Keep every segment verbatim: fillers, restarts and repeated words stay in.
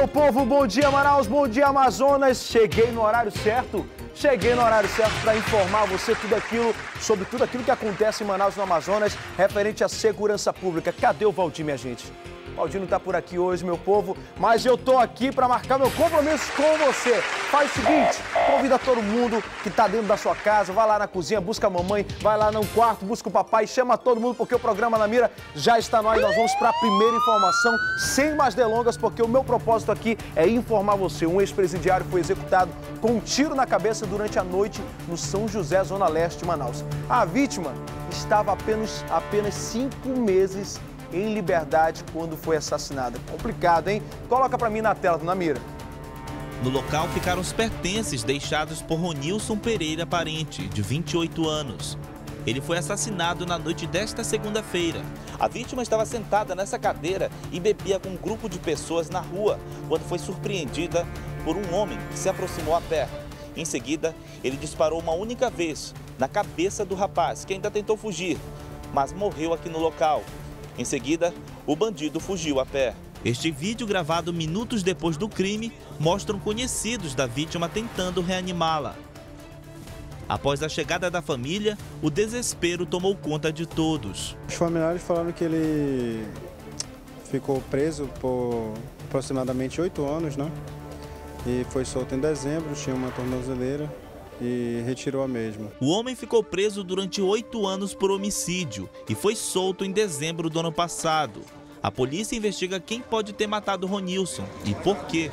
meu povo, bom dia Manaus, bom dia Amazonas. Cheguei no horário certo, cheguei no horário certo para informar você tudo aquilo, sobre tudo aquilo que acontece em Manaus, no Amazonas, referente à segurança pública. Cadê o Valdir, minha gente? O Valdir não está por aqui hoje, meu povo, mas eu tô aqui para marcar meu compromisso com você. Faz o seguinte, convida todo mundo que está dentro da sua casa, vai lá na cozinha, busca a mamãe, vai lá no quarto, busca o papai, chama todo mundo, porque o programa Na Mira já está no ar e nós vamos para a primeira informação, sem mais delongas, porque o meu propósito aqui é informar você. Um ex-presidiário foi executado com um tiro na cabeça durante a noite no São José, zona leste de Manaus. A vítima estava apenas, apenas cinco meses em liberdade quando foi assassinada. Complicado, hein? Coloca pra mim na tela, Na Mira. No local ficaram os pertences deixados por Ronilson Pereira Parente, de vinte e oito anos. Ele foi assassinado na noite desta segunda-feira. A vítima estava sentada nessa cadeira e bebia com um grupo de pessoas na rua, quando foi surpreendida por um homem que se aproximou a pé. Em seguida, ele disparou uma única vez na cabeça do rapaz, que ainda tentou fugir, mas morreu aqui no local. Em seguida, o bandido fugiu a pé. Este vídeo, gravado minutos depois do crime, mostra conhecidos da vítima tentando reanimá-la. Após a chegada da família, o desespero tomou conta de todos. Os familiares falaram que ele ficou preso por aproximadamente oito anos, né? E foi solto em dezembro, tinha uma tornozeleira e retirou a mesma. O homem ficou preso durante oito anos por homicídio e foi solto em dezembro do ano passado. A polícia investiga quem pode ter matado Ronilson e por quê.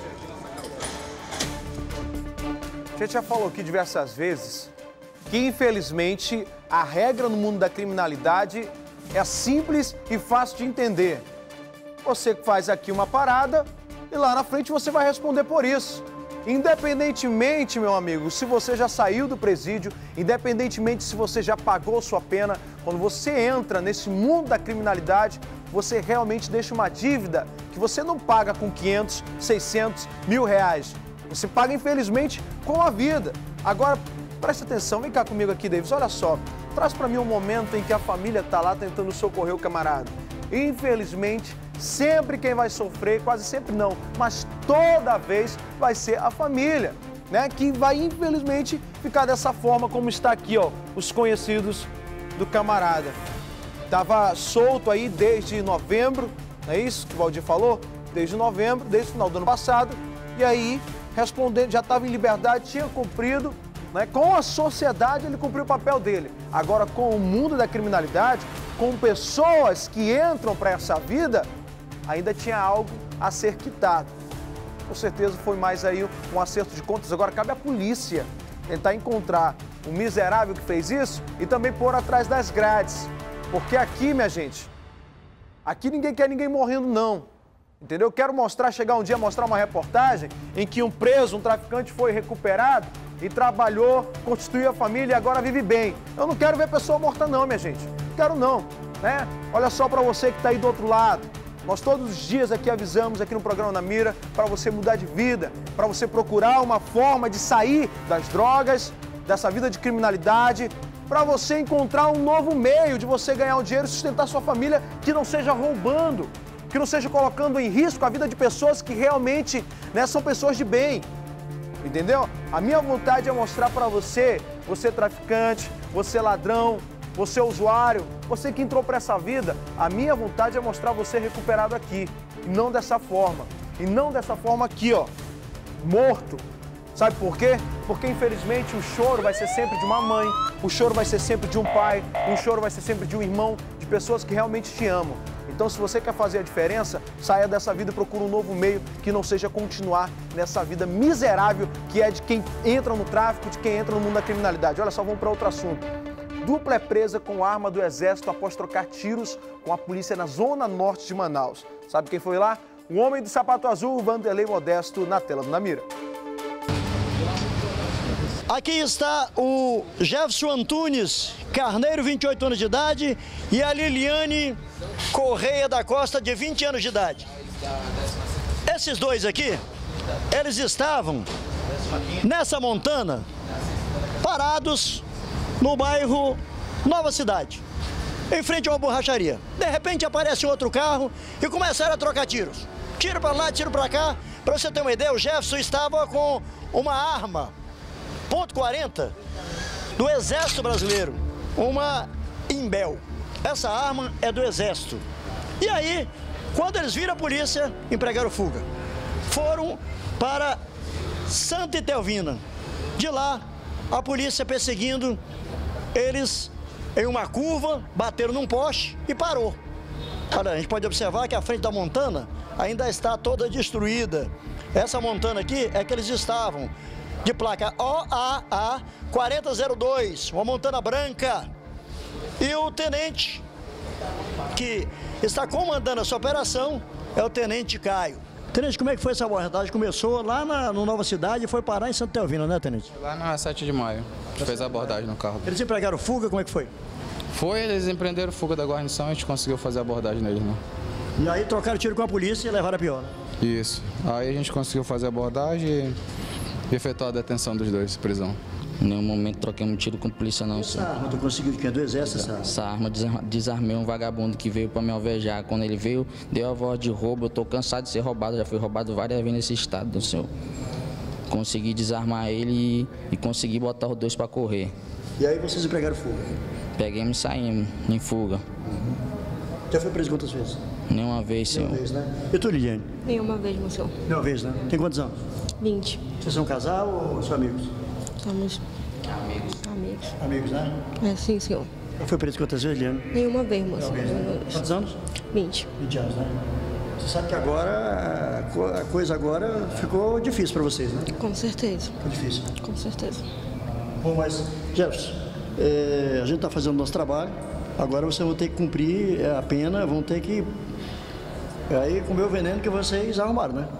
A gente já falou aqui diversas vezes que, infelizmente, a regra no mundo da criminalidade é simples e fácil de entender. Você faz aqui uma parada e lá na frente você vai responder por isso. Independentemente, meu amigo, se você já saiu do presídio, independentemente se você já pagou sua pena, quando você entra nesse mundo da criminalidade, você realmente deixa uma dívida que você não paga com quinhentos, seiscentos, mil reais. Você paga, infelizmente, com a vida. Agora, presta atenção, vem cá comigo aqui, Davis, olha só. Traz para mim um momento em que a família está lá tentando socorrer o camarada. Infelizmente, sempre quem vai sofrer, quase sempre não, mas toda vez vai ser a família, né? Que vai, infelizmente, ficar dessa forma como está aqui, ó, os conhecidos do camarada. Estava solto aí desde novembro, não é isso que o Valdir falou? Desde novembro, desde o final do ano passado, e aí, respondendo, já estava em liberdade, tinha cumprido, né? Com a sociedade ele cumpriu o papel dele. Agora, com o mundo da criminalidade, com pessoas que entram para essa vida, ainda tinha algo a ser quitado. Com certeza foi mais aí um acerto de contas. Agora cabe à polícia tentar encontrar o miserável que fez isso e também pôr atrás das grades. Porque aqui, minha gente, aqui ninguém quer ninguém morrendo, não. Entendeu? Eu quero mostrar, chegar um dia, mostrar uma reportagem em que um preso, um traficante foi recuperado e trabalhou, constituiu a família e agora vive bem. Eu não quero ver pessoa morta não, minha gente. Não quero não, né? Olha só para você que está aí do outro lado. Nós todos os dias aqui avisamos aqui no programa Na Mira para você mudar de vida, para você procurar uma forma de sair das drogas, dessa vida de criminalidade, para você encontrar um novo meio de você ganhar um dinheiro e sustentar sua família, que não seja roubando, que não seja colocando em risco a vida de pessoas que realmente, né, são pessoas de bem. Entendeu? A minha vontade é mostrar para você, você traficante, você ladrão, você usuário, você que entrou para essa vida, a minha vontade é mostrar você recuperado aqui, e não dessa forma, e não dessa forma aqui, ó, morto. Sabe por quê? Porque, infelizmente, o choro vai ser sempre de uma mãe, o choro vai ser sempre de um pai, o choro vai ser sempre de um irmão, de pessoas que realmente te amam. Então, se você quer fazer a diferença, saia dessa vida e procure um novo meio que não seja continuar nessa vida miserável que é de quem entra no tráfico, de quem entra no mundo da criminalidade. Olha só, vamos para outro assunto. Dupla é presa com arma do Exército após trocar tiros com a polícia na zona norte de Manaus. Sabe quem foi lá? O homem do sapato azul, Vanderlei Modesto, na tela do Na Mira. Aqui está o Jefferson Antunes Carneiro, vinte e oito anos de idade, e a Liliane Correia da Costa, de vinte anos de idade. Esses dois aqui, eles estavam nessa montana, parados no bairro Nova Cidade. em frente a uma borracharia. De repente aparece um outro carro e começaram a trocar tiros. Tiro para lá, tiro para cá. Para você ter uma ideia, o Jefferson estava com uma arma ponto quarenta do Exército Brasileiro, uma Imbel. Essa arma é do Exército. E aí, quando eles viram a polícia, empregaram fuga. Foram para Santa Itelvina. De lá, a polícia perseguindo eles em uma curva, bateram num poste e parou. Olha, a gente pode observar que a frente da Montana ainda está toda destruída. Essa Montana aqui é que eles estavam, de placa O A A quarenta zero dois, uma Montana branca. E o tenente que está comandando essa operação é o tenente Caio. Tenente, como é que foi essa abordagem? Começou lá na no Nova Cidade e foi parar em Santa Itelvina, né, tenente? Lá na sete de maio, a gente fez a abordagem no carro. Eles empregaram fuga, como é que foi? Foi, eles empreenderam fuga da guarnição e a gente conseguiu fazer a abordagem neles, né? E aí trocaram tiro com a polícia e levaram a pior, né? Isso. Aí a gente conseguiu fazer a abordagem e efetuar a detenção dos dois, prisão. Em nenhum momento troquei um tiro com a polícia, não, senhor. Essa arma tu conseguiu de quem? Do Exército, essa arma? Essa arma desar- desarmei um vagabundo que veio para me alvejar. Quando ele veio, deu a voz de roubo. Eu tô cansado de ser roubado, já fui roubado várias vezes nesse estado, do senhor. Consegui desarmar ele e, e consegui botar os dois para correr. E aí vocês empregaram fuga? Peguemos e saímos em fuga. Uhum. Já foi preso quantas vezes? Nenhuma vez, senhor. Nenhuma vez, né? E tu, Lidiane? Nenhuma vez, meu senhor. Nenhuma vez, né? Tem quantos anos? vinte. Vocês são um casal ou são amigos? Somos amigos. Amigos. Amigos, né? É, sim, senhor. Já foi preso quantas vezes, Lidiane? Nenhuma vez, moço. Nenhuma vez, né? Quantos anos? vinte. vinte anos, né? Você sabe que agora, a co- a coisa agora ficou difícil para vocês, né? Com certeza. Ficou difícil. Com certeza. Bom, mas, Jefferson, é, a gente está fazendo o nosso trabalho, agora vocês vão ter que cumprir a pena, vão ter que aí comer o veneno que vocês arrumaram, né?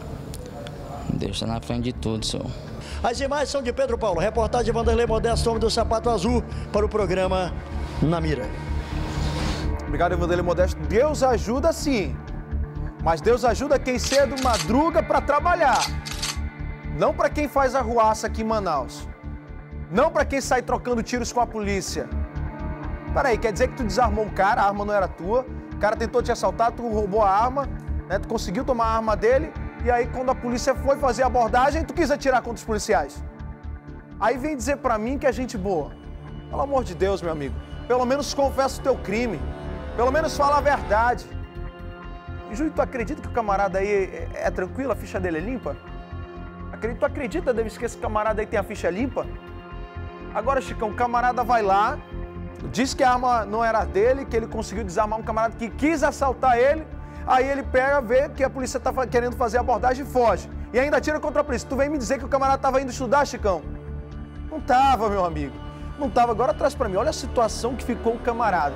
Deus está na frente de tudo, senhor. As imagens são de Pedro Paulo, reportagem de Vanderlei Modesto, homem do sapato azul, para o programa Na Mira. Obrigado, Vanderlei Modesto. Deus ajuda sim, mas Deus ajuda quem cedo madruga para trabalhar. Não para quem faz arruaça aqui em Manaus. Não para quem sai trocando tiros com a polícia. Peraí, quer dizer que tu desarmou um cara, a arma não era tua, o cara tentou te assaltar, tu roubou a arma, né? Tu conseguiu tomar a arma dele, e aí quando a polícia foi fazer a abordagem, tu quis atirar contra os policiais. Aí vem dizer pra mim que é gente boa. Pelo amor de Deus, meu amigo, pelo menos confessa o teu crime, pelo menos fala a verdade. E Júlio, tu acredita que o camarada aí é, é tranquilo, a ficha dele é limpa? Acredita, tu acredita, Davis, que esse camarada aí tem a ficha limpa? Agora, Chicão, o camarada vai lá, diz que a arma não era dele, que ele conseguiu desarmar um camarada que quis assaltar ele, aí ele pega, vê que a polícia está querendo fazer a abordagem e foge. E ainda atira contra a polícia. Tu vem me dizer que o camarada estava indo estudar, Chicão? Não estava, meu amigo. Não estava. Agora traz para mim, olha a situação que ficou o camarada.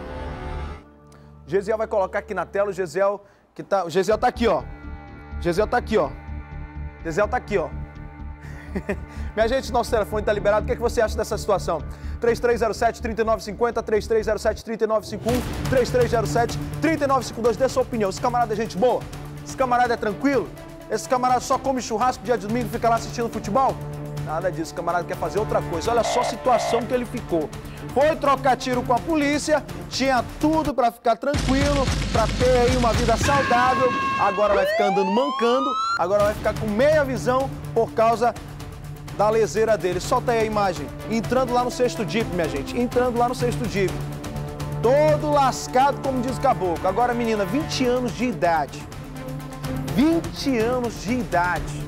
O Gesiel vai colocar aqui na tela, o Gesiel que tá... O Gesiel tá aqui, ó. O Gesiel tá aqui, ó. O Gesiel tá aqui, ó. Minha gente, nosso telefone está liberado. O que, é que você acha dessa situação? três três zero sete, três nove cinco zero, três três zero sete, três nove cinco um, três três zero sete, três nove cinco dois. Dê sua opinião. Esse camarada é gente boa? Esse camarada é tranquilo? Esse camarada só come churrasco dia de domingo e fica lá assistindo futebol? Nada disso. O camarada quer fazer outra coisa. Olha só a situação que ele ficou. Foi trocar tiro com a polícia, tinha tudo para ficar tranquilo, para ter aí uma vida saudável. Agora vai ficar andando mancando, agora vai ficar com meia visão por causa da leseira dele. Solta aí a imagem. Entrando lá no sexto D I P, minha gente. Entrando lá no sexto D I P. Todo lascado, como diz o caboclo. Agora, menina, vinte anos de idade. vinte anos de idade.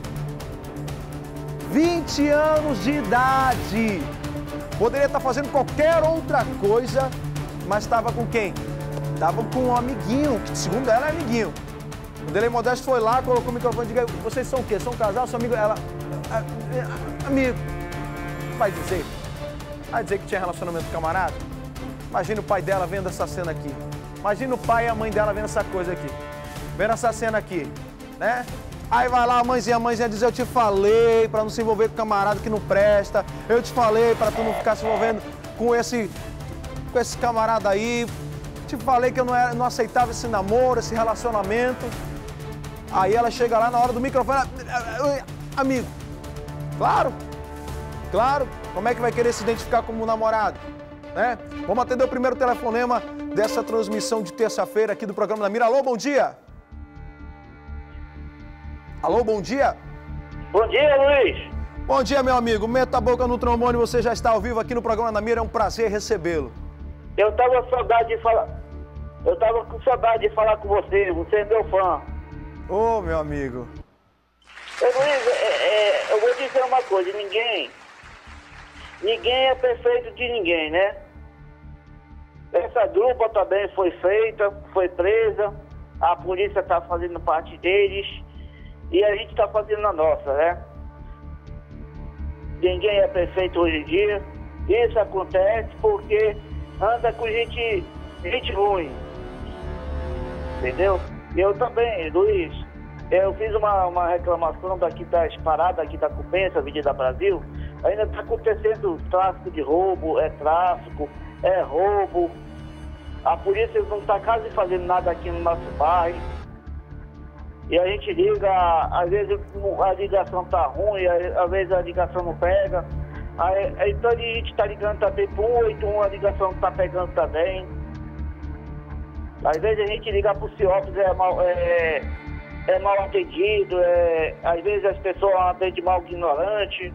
vinte anos de idade. Poderia estar fazendo qualquer outra coisa, mas estava com quem? Estava com um amiguinho, que segundo ela é amiguinho. O Vanderlei Modesto foi lá, colocou o microfone e disse: vocês são o quê? São um casal? São amigos? Ela... Amigo. Vai dizer? Vai dizer que tinha relacionamento com o camarada? Imagina o pai dela vendo essa cena aqui. Imagina o pai e a mãe dela vendo essa coisa aqui. Vendo essa cena aqui, né? Aí vai lá a mãezinha, a mãezinha diz: eu te falei pra não se envolver com o camarada que não presta. Eu te falei pra tu não ficar se envolvendo com esse, com esse camarada aí. Te falei que eu não, era, não aceitava esse namoro, esse relacionamento. Aí ela chega lá na hora do microfone: amigo. Claro, claro. Como é que vai querer se identificar como namorado? né? Vamos atender o primeiro telefonema dessa transmissão de terça-feira aqui do programa da Mira. Alô, bom dia. Alô, bom dia. Bom dia, Luiz. Bom dia, meu amigo. Meta a boca no trombone, você já está ao vivo aqui no programa da Mira. É um prazer recebê-lo. Eu tava com saudade de falar. Eu tava com saudade de falar com você. Você é meu fã. Ô, meu amigo. Ô, Luiz, é, é, eu vou dizer uma coisa. Ninguém... Ninguém é perfeito de ninguém, né? Essa dupla também foi feita, foi presa. A polícia está fazendo parte deles. E a gente está fazendo a nossa, né? Ninguém é perfeito hoje em dia. Isso acontece porque anda com gente, gente ruim. Entendeu? Eu também, Luiz, eu fiz uma, uma reclamação daqui das paradas aqui da Compensa, Avenida Brasil. Ainda está acontecendo tráfico de roubo, é tráfico, é roubo. A polícia não está quase fazendo nada aqui no nosso bairro. E a gente liga, às vezes a ligação tá ruim, às vezes a ligação não pega. Aí, então a gente está ligando também para um oito um, a ligação não está pegando também. Às vezes a gente liga para o CIOPS, é mal, é, é mal atendido, é, às vezes as pessoas atendem mal ignorante.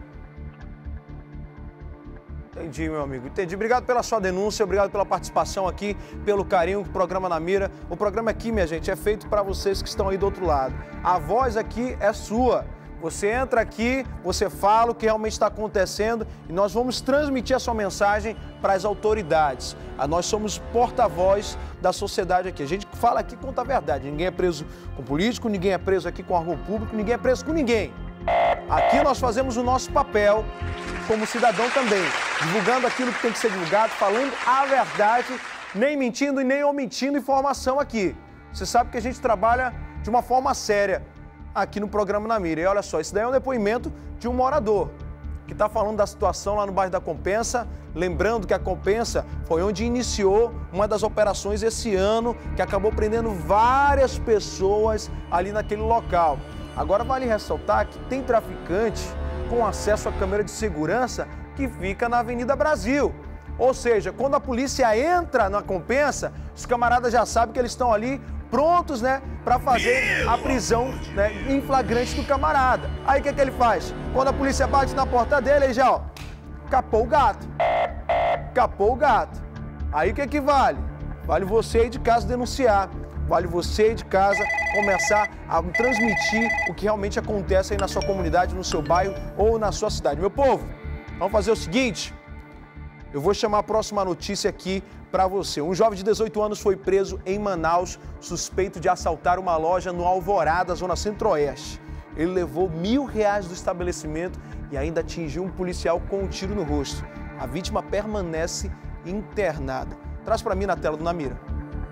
Entendi, meu amigo. Entendi. Obrigado pela sua denúncia, obrigado pela participação aqui, pelo carinho, o programa na Mira. O programa aqui, minha gente, é feito para vocês que estão aí do outro lado. A voz aqui é sua. Você entra aqui, você fala o que realmente está acontecendo e nós vamos transmitir a sua mensagem para as autoridades. Nós somos porta-voz da sociedade aqui. A gente fala aqui e conta a verdade. Ninguém é preso com político, ninguém é preso aqui com órgão público, ninguém é preso com ninguém. Aqui nós fazemos o nosso papel como cidadão também, divulgando aquilo que tem que ser divulgado, falando a verdade, nem mentindo e nem omitindo informação aqui. Você sabe que a gente trabalha de uma forma séria aqui no programa na Mira. E olha só, esse daí é um depoimento de um morador que está falando da situação lá no bairro da Compensa, lembrando que a Compensa foi onde iniciou uma das operações esse ano, que acabou prendendo várias pessoas ali naquele local. Agora vale ressaltar que tem traficante com acesso à câmera de segurança que fica na Avenida Brasil. Ou seja, quando a polícia entra na Compensa, os camaradas já sabem que eles estão ali prontos, né, para fazer a prisão, né, em flagrante do camarada. Aí o que, que ele faz? Quando a polícia bate na porta dele, ele já, ó, capou o gato. Capou o gato. Aí o que que vale? Vale você aí de casa denunciar. Vale você aí de casa começar a transmitir o que realmente acontece aí na sua comunidade, no seu bairro ou na sua cidade. Meu povo, vamos fazer o seguinte, eu vou chamar a próxima notícia aqui para você. Um jovem de dezoito anos foi preso em Manaus, suspeito de assaltar uma loja no Alvorada, zona centro-oeste. Ele levou mil reais do estabelecimento e ainda atingiu um policial com um tiro no rosto. A vítima permanece internada. Traz para mim na tela do Na Mira.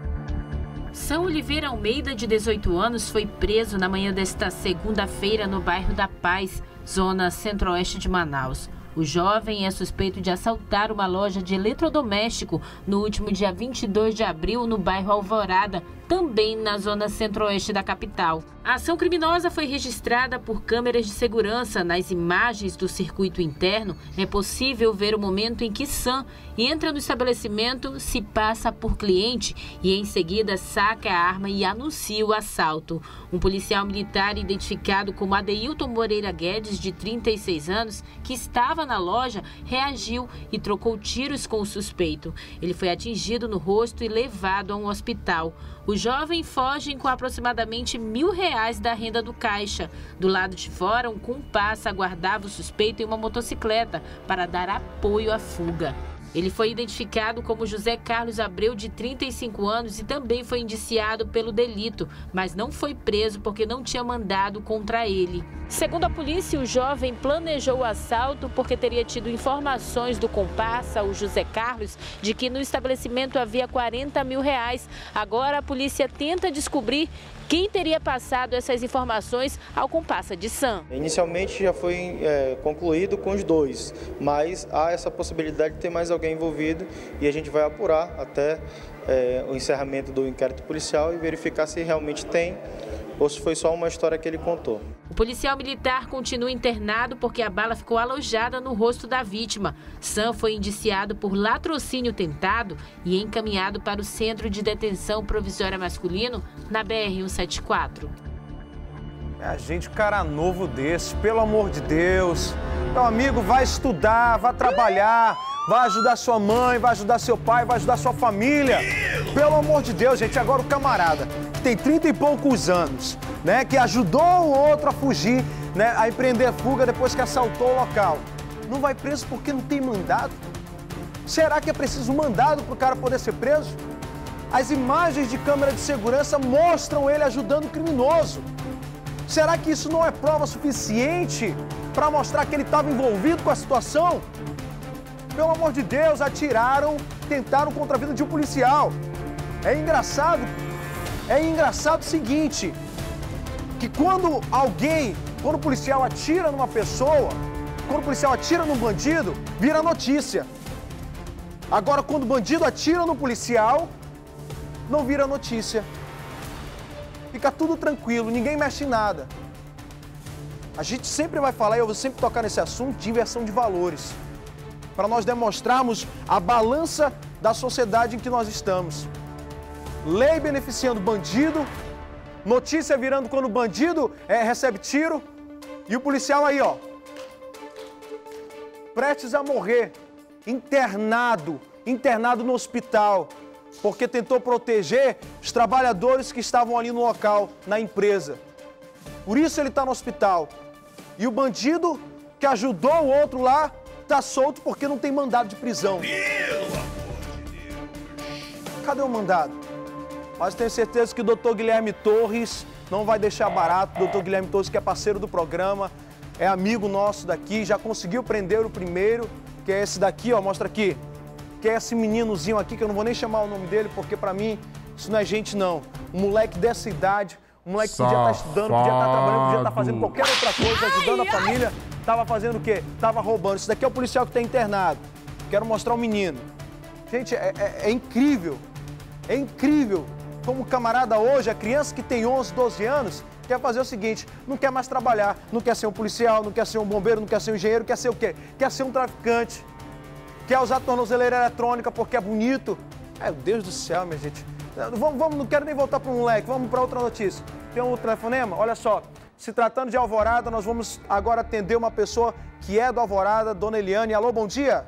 São Oliveira Almeida, de dezoito anos, foi preso na manhã desta segunda-feira no bairro da Paz, zona centro-oeste de Manaus. O jovem é suspeito de assaltar uma loja de eletrodoméstico no último dia vinte e dois de abril no bairro Alvorada, também na zona centro-oeste da capital. A ação criminosa foi registrada por câmeras de segurança. Nas imagens do circuito interno, é possível ver o momento em que Sam entra no estabelecimento, se passa por cliente e em seguida saca a arma e anuncia o assalto. Um policial militar identificado como Adeilton Moreira Guedes, de trinta e seis anos, que estava na loja, reagiu e trocou tiros com o suspeito. Ele foi atingido no rosto e levado a um hospital. O jovem foge com aproximadamente mil reais da renda do caixa. Do lado de fora, um comparsa aguardava o suspeito em uma motocicleta para dar apoio à fuga. Ele foi identificado como José Carlos Abreu, de trinta e cinco anos, e também foi indiciado pelo delito, mas não foi preso porque não tinha mandado contra ele. Segundo a polícia, o jovem planejou o assalto porque teria tido informações do comparsa, o José Carlos, de que no estabelecimento havia quarenta mil reais. Agora a polícia tenta descobrir quem teria passado essas informações ao comparsa de Sam. Inicialmente já foi é, concluído com os dois, mas há essa possibilidade de ter mais alguém envolvido e a gente vai apurar até é, o encerramento do inquérito policial e verificar se realmente tem ou se foi só uma história que ele contou. O policial militar continua internado porque a bala ficou alojada no rosto da vítima. Sam foi indiciado por latrocínio tentado e encaminhado para o Centro de Detenção Provisória Masculino na B R cento e setenta e quatro. É a gente, cara novo desse, pelo amor de Deus. Meu amigo, vai estudar, vai trabalhar, vai ajudar sua mãe, vai ajudar seu pai, vai ajudar sua família. Pelo amor de Deus, gente. Agora o camarada, que tem trinta e poucos anos, né, que ajudou o outro a fugir, né, a empreender fuga depois que assaltou o local, não vai preso porque não tem mandado? Será que é preciso um mandado para o cara poder ser preso? As imagens de câmera de segurança mostram ele ajudando o criminoso. Será que isso não é prova suficiente para mostrar que ele estava envolvido com a situação? Pelo amor de Deus, atiraram, tentaram contra a vida de um policial. É engraçado, é engraçado o seguinte, que quando alguém, quando o policial atira numa pessoa, quando o policial atira num bandido, vira notícia. Agora, quando o bandido atira no policial, não vira notícia. Fica tudo tranquilo, ninguém mexe em nada. A gente sempre vai falar, e eu vou sempre tocar nesse assunto, de inversão de valores. Para nós demonstrarmos a balança da sociedade em que nós estamos. Lei beneficiando bandido, notícia virando quando o bandido é, recebe tiro, e o policial aí, ó, prestes a morrer, internado, internado no hospital, porque tentou proteger os trabalhadores que estavam ali no local, na empresa. Por isso ele está no hospital. E o bandido que ajudou o outro lá está solto porque não tem mandado de prisão. Cadê o mandado? Mas tenho certeza que o doutor Guilherme Torres não vai deixar barato. O doutor Guilherme Torres, que é parceiro do programa, é amigo nosso daqui, já conseguiu prender o primeiro, que é esse daqui, ó, mostra aqui. Que é esse meninozinho aqui, que eu não vou nem chamar o nome dele, porque pra mim isso não é gente não. Um moleque dessa idade, um moleque que podia estar estudando, podia estar trabalhando, podia estar fazendo qualquer outra coisa, ajudando a família, tava fazendo o quê? Tava roubando. Esse daqui é o policial que está internado. Quero mostrar o menino. Gente, é, é, é incrível, é incrível como o camarada hoje, a criança que tem onze, doze anos, quer fazer o seguinte, não quer mais trabalhar, não quer ser um policial, não quer ser um bombeiro, não quer ser um engenheiro, quer ser o quê? Quer ser um traficante. Quer usar tornozeleira eletrônica porque é bonito. Meu Deus do céu, minha gente. Vamos, vamos, não quero nem voltar para o moleque, vamos para outra notícia. Tem um telefonema? Olha só, se tratando de Alvorada, nós vamos agora atender uma pessoa que é do Alvorada, Dona Eliane. Alô, bom dia.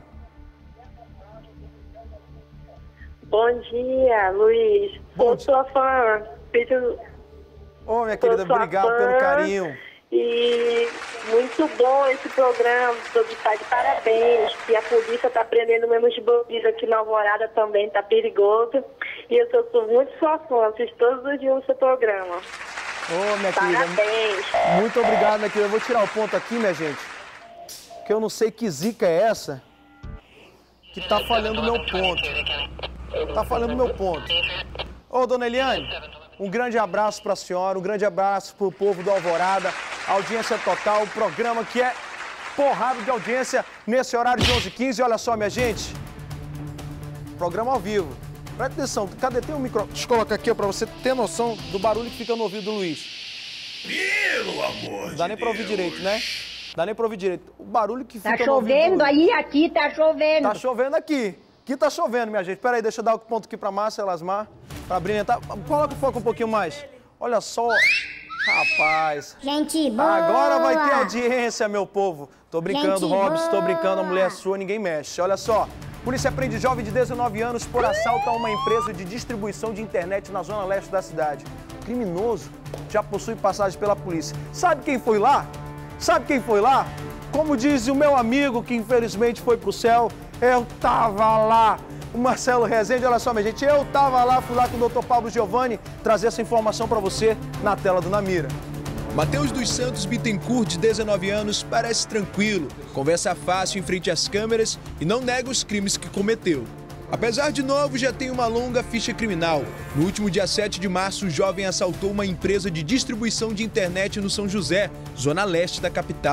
Bom dia, Luiz. Bom Sou sua fã. Ô, oh, minha querida, obrigado fã. pelo carinho. E muito bom esse programa, está de parabéns, que a polícia está prendendo mesmo de bandidos aqui na Alvorada também, está perigoso. E eu sou, sou muito sua fã, assisto todos os dias o seu programa. Ô, oh, minha parabéns. querida, muito obrigado, minha querida. Eu vou tirar o ponto aqui, minha gente, que eu não sei que zica é essa que tá falhando o meu ponto. Tá falhando o meu ponto. Ô, Dona Eliane, um grande abraço para a senhora, um grande abraço para o povo do Alvorada, audiência total, o programa que é porrada de audiência nesse horário de onze e quinze. Olha só, minha gente, programa ao vivo. Presta atenção, cadê? Tem um micro... Deixa eu colocar aqui para você ter noção do barulho que fica no ouvido do Luiz. Pelo amor Não dá nem para ouvir direito, né? Não dá nem para ouvir direito. O barulho que fica tá no ouvido do Luiz. Tá chovendo aí, aqui tá chovendo. Tá chovendo aqui. Aqui tá chovendo, minha gente. Pera aí, deixa eu dar o ponto aqui pra Márcia Elasmar, pra brilhantar. Coloca o foco um pouquinho mais. Olha só. Rapaz. Gente boa. Agora vai ter audiência, meu povo. Tô brincando, Gente Robson, tô boa. brincando. A mulher é sua, ninguém mexe. Olha só. Polícia prende jovem de dezenove anos por assalto a uma empresa de distribuição de internet na zona leste da cidade. O criminoso já possui passagem pela polícia. Sabe quem foi lá? Sabe quem foi lá? Como diz o meu amigo que infelizmente foi pro céu, eu tava lá. O Marcelo Rezende, olha só, minha gente, eu tava lá, fui lá com o doutor Pablo Giovanni trazer essa informação para você na tela do Namira. Matheus dos Santos Bittencourt, de dezenove anos, parece tranquilo, conversa fácil em frente às câmeras e não nega os crimes que cometeu. Apesar de novo, já tem uma longa ficha criminal. No último dia sete de março, o jovem assaltou uma empresa de distribuição de internet no São José, zona leste da capital.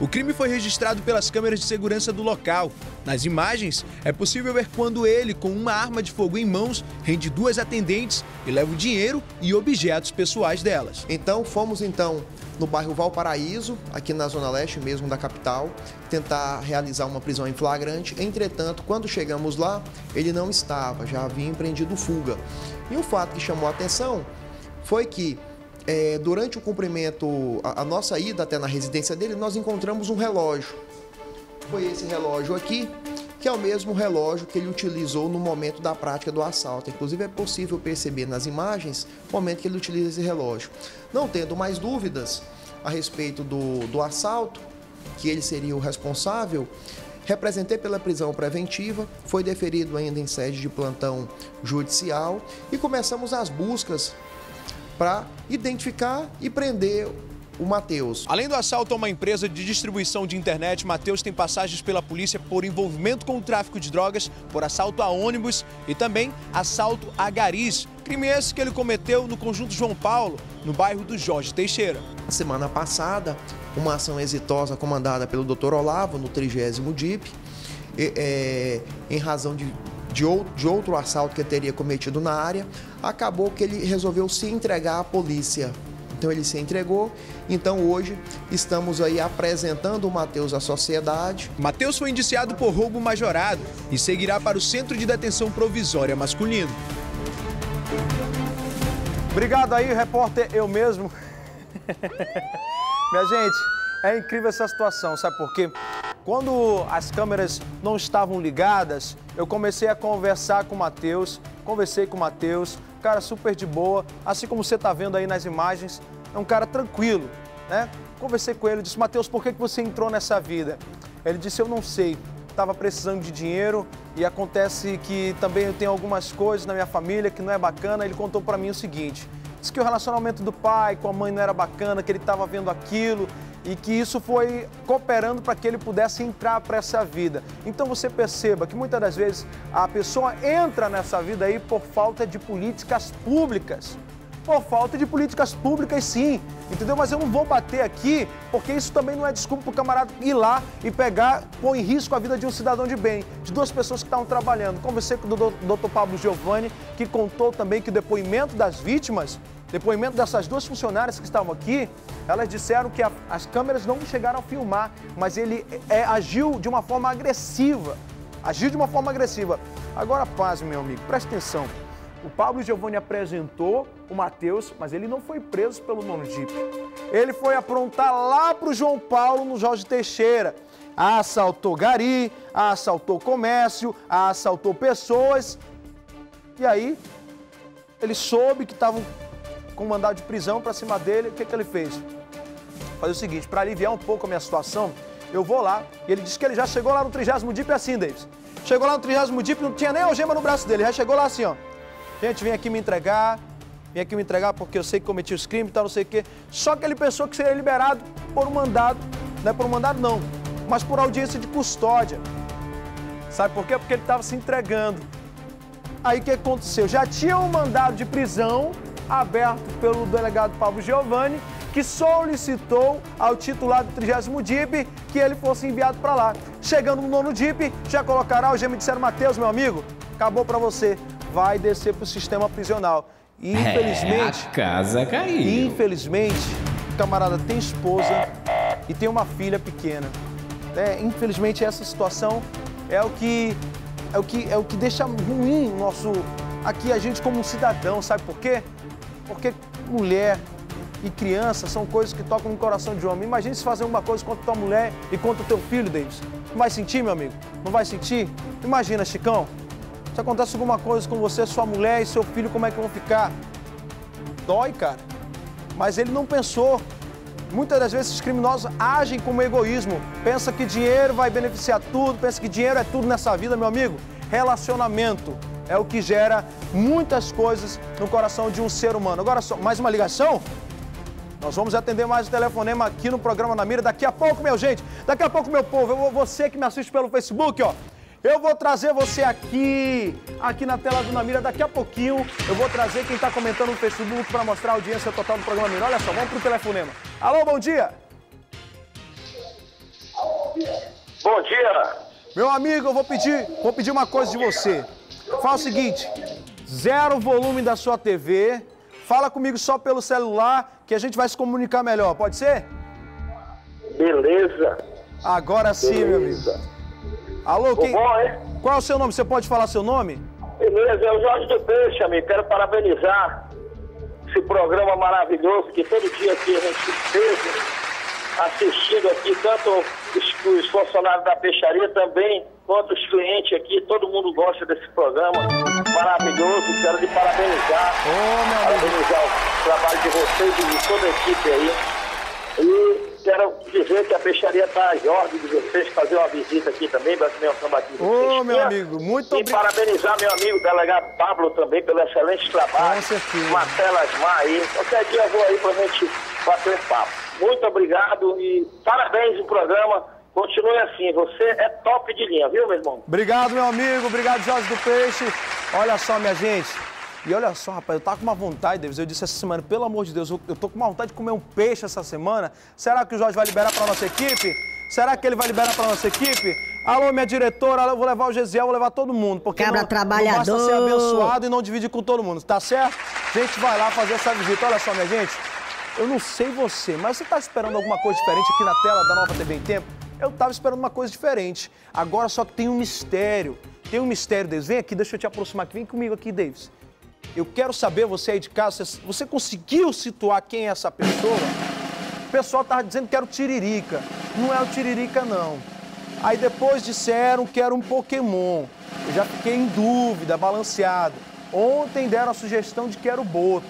O crime foi registrado pelas câmeras de segurança do local. Nas imagens, é possível ver quando ele, com uma arma de fogo em mãos, rende duas atendentes e leva o dinheiro e objetos pessoais delas. Então, fomos então no bairro Valparaíso, aqui na zona leste mesmo da capital, tentar realizar uma prisão em flagrante. Entretanto, quando chegamos lá, ele não estava, já havia empreendido fuga. E o fato que chamou a atenção foi que, é, durante o cumprimento, a, a nossa ida até na residência dele, nós encontramos um relógio. Foi esse relógio aqui, que é o mesmo relógio que ele utilizou no momento da prática do assalto. Inclusive, é possível perceber nas imagens o momento que ele utiliza esse relógio. Não tendo mais dúvidas a respeito do, do assalto, que ele seria o responsável, representei pela prisão preventiva, foi deferido ainda em sede de plantão judicial e começamos as buscas para identificar e prender o Matheus. Além do assalto a uma empresa de distribuição de internet, Matheus tem passagens pela polícia por envolvimento com o tráfico de drogas, por assalto a ônibus e também assalto a garis. Crime esse que ele cometeu no Conjunto João Paulo, no bairro do Jorge Teixeira. Semana passada, uma ação exitosa comandada pelo doutor Olavo no trigésimo D I P, e, é, em razão de, de, outro, de outro assalto que ele teria cometido na área, acabou que ele resolveu se entregar à polícia. Então ele se entregou, então hoje estamos aí apresentando o Matheus à sociedade. Matheus foi indiciado por roubo majorado e seguirá para o Centro de Detenção Provisória Masculino. Obrigado aí, repórter, eu mesmo. Minha gente, é incrível essa situação, sabe por quê? Quando as câmeras não estavam ligadas, eu comecei a conversar com o Matheus, conversei com o Matheus, cara super de boa, assim como você está vendo aí nas imagens, é um cara tranquilo, né? Conversei com ele, disse, Matheus, por que que você entrou nessa vida? Ele disse, eu não sei, estava precisando de dinheiro e acontece que também eu tenho algumas coisas na minha família que não é bacana. Ele contou para mim o seguinte, disse que o relacionamento do pai com a mãe não era bacana, que ele estava vendo aquilo e que isso foi cooperando para que ele pudesse entrar para essa vida. Então você perceba que muitas das vezes a pessoa entra nessa vida aí por falta de políticas públicas. Por falta de políticas públicas, sim, entendeu? Mas eu não vou bater aqui, porque isso também não é desculpa para o camarada ir lá e pegar, pôr em risco a vida de um cidadão de bem, de duas pessoas que estavam trabalhando. Conversei com o doutor Pablo Giovanni, que contou também que o depoimento das vítimas, depoimento dessas duas funcionárias que estavam aqui, elas disseram que a, as câmeras não chegaram a filmar, mas ele é, agiu de uma forma agressiva, agiu de uma forma agressiva. Agora, paz, meu amigo, presta atenção. O Pablo Giovanni apresentou o Matheus, mas ele não foi preso pelo nono D I P. Ele foi aprontar lá para o João Paulo, no Jorge Teixeira. Assaltou gari, assaltou comércio, assaltou pessoas. E aí, ele soube que estavam com mandado de prisão para cima dele. O que, que ele fez? Fazer o seguinte, para aliviar um pouco a minha situação, eu vou lá. E ele disse que ele já chegou lá no trigésimo D I P assim, Davis. Chegou lá no trigésimo D I P, não tinha nem algema no braço dele. Já chegou lá assim, ó. Gente, vem aqui me entregar, vem aqui me entregar porque eu sei que cometi os crimes e tal, não sei o quê. Só que ele pensou que seria liberado por um mandado, não é por um mandado não, mas por audiência de custódia. Sabe por quê? Porque ele estava se entregando. Aí o que aconteceu? Já tinha um mandado de prisão aberto pelo delegado Pablo Giovanni, que solicitou ao titular do trigésimo D I P que ele fosse enviado para lá. Chegando no nono D I P, já colocará a algema e disseram, Matheus, meu amigo, acabou para você. Vai descer para o sistema prisional. E, infelizmente, é, a casa caiu. Infelizmente, o camarada tem esposa e tem uma filha pequena. É, infelizmente, essa situação é o que é o que é o que deixa ruim o nosso aqui a gente como um cidadão, sabe por quê? Porque mulher e criança são coisas que tocam no coração de homem. Imagina se fazer uma coisa contra tua mulher e contra o teu filho, Davis. Não vai sentir, meu amigo? Não vai sentir? Imagina, Chicão. Se acontece alguma coisa com você, sua mulher e seu filho, como é que vão ficar? Dói, cara. Mas ele não pensou. Muitas das vezes os criminosos agem com egoísmo. Pensa que dinheiro vai beneficiar tudo, pensa que dinheiro é tudo nessa vida, meu amigo. Relacionamento é o que gera muitas coisas no coração de um ser humano. Agora, só mais uma ligação? Nós vamos atender mais o telefonema aqui no programa Na Mira. Daqui a pouco, meu gente, daqui a pouco, meu povo, eu, você que me assiste pelo Facebook, ó. Eu vou trazer você aqui, aqui na tela do Na Mira, daqui a pouquinho. Eu vou trazer quem está comentando no Facebook para mostrar a audiência total do programa Mira. Olha só, vamos pro telefonema. Alô, bom dia. Bom dia. Meu amigo, eu vou pedir, vou pedir uma coisa de você. Fala o seguinte, zero o volume da sua T V, fala comigo só pelo celular, que a gente vai se comunicar melhor, pode ser? Beleza. Agora sim, Beleza. meu amigo. Alô, quem... Bom, é? Qual é o seu nome? Você pode falar seu nome? Beleza, é o Jorge do Peixe, amigo. Quero parabenizar esse programa maravilhoso que todo dia aqui a gente teve assistindo aqui, tanto os, os funcionários da peixaria também, quanto os clientes aqui. Todo mundo gosta desse programa maravilhoso. Quero lhe parabenizar. Oh, meu parabenizar o trabalho de vocês e de toda a equipe aí. E quero dizer que a peixaria está às ordens de vocês, fazer uma visita aqui também, para comer um sambaqui. Ô, meu amigo, muito obrigado. E parabenizar meu amigo delegado Pablo também pelo excelente trabalho. Com certeza. Marcelo Asmar aí. Qualquer dia eu vou aí para a gente bater um papo. Muito obrigado e parabéns no programa. Continue assim, você é top de linha, viu, meu irmão? Obrigado, meu amigo. Obrigado, Jorge do Peixe. Olha só, minha gente. E olha só, rapaz, eu tava com uma vontade, Davis, eu disse essa semana, pelo amor de Deus, eu, eu tô com uma vontade de comer um peixe essa semana. Será que o Jorge vai liberar pra nossa equipe? Será que ele vai liberar pra nossa equipe? Alô, minha diretora, eu vou levar o Gesiel, vou levar todo mundo. Porque Cabra não, trabalhador. não basta ser abençoado e não dividir com todo mundo, tá certo? A gente vai lá fazer essa visita. Olha só, minha gente, eu não sei você, mas você tá esperando alguma coisa diferente aqui na tela da Nova T V em Tempo? Eu tava esperando uma coisa diferente. Agora só que tem um mistério. Tem um mistério, Davis. Vem aqui, deixa eu te aproximar aqui. Vem comigo aqui, Davis. Eu quero saber, você aí de casa, você conseguiu situar quem é essa pessoa? O pessoal tava dizendo que era o Tiririca. Não é o Tiririca, não. Aí depois disseram que era um Pokémon. Eu já fiquei em dúvida, balanceado. Ontem deram a sugestão de que era o Boto.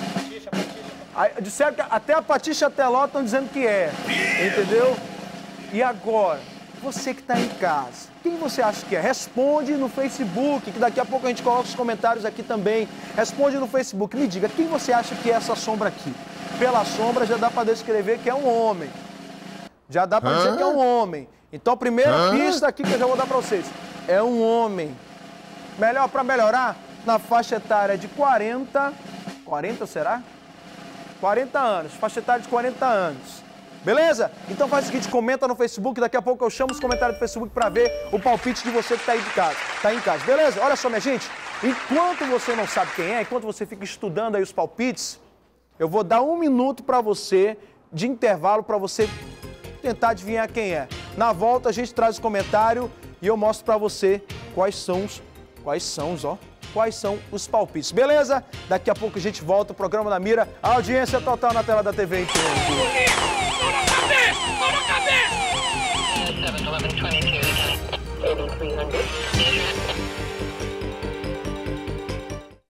Aí disseram que até a Patixa Teló estão dizendo que é. Entendeu? E agora, você que está em casa, quem você acha que é? Responde no Facebook, que daqui a pouco a gente coloca os comentários aqui também. Responde no Facebook, me diga, quem você acha que é essa sombra aqui? Pela sombra já dá para descrever que é um homem. Já dá para dizer que é um homem. Então, a primeira Hã? pista aqui que eu já vou dar para vocês. É um homem. Melhor para melhorar, na faixa etária de quarenta... quarenta será? quarenta anos, faixa etária de quarenta anos. Beleza? Então faz o seguinte, comenta no Facebook, daqui a pouco eu chamo os comentários do Facebook para ver o palpite de você que está aí de casa, tá aí em casa. Beleza? Olha só, minha gente, enquanto você não sabe quem é, enquanto você fica estudando aí os palpites, eu vou dar um minuto para você, de intervalo, para você tentar adivinhar quem é. Na volta a gente traz o comentário e eu mostro para você quais são os, quais são os, ó, quais são os palpites. Beleza? Daqui a pouco a gente volta, o programa da Mira, a audiência total na tela da T V em Tempo. seven eleven twenty-two, eighty-three hundred.